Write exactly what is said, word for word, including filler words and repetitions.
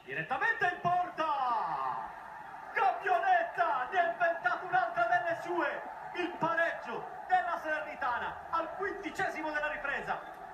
direttamente in porta. Campionetta, ne ha inventato un'altra delle sue, il pareggio della Salernitana al quindicesimo della ripresa.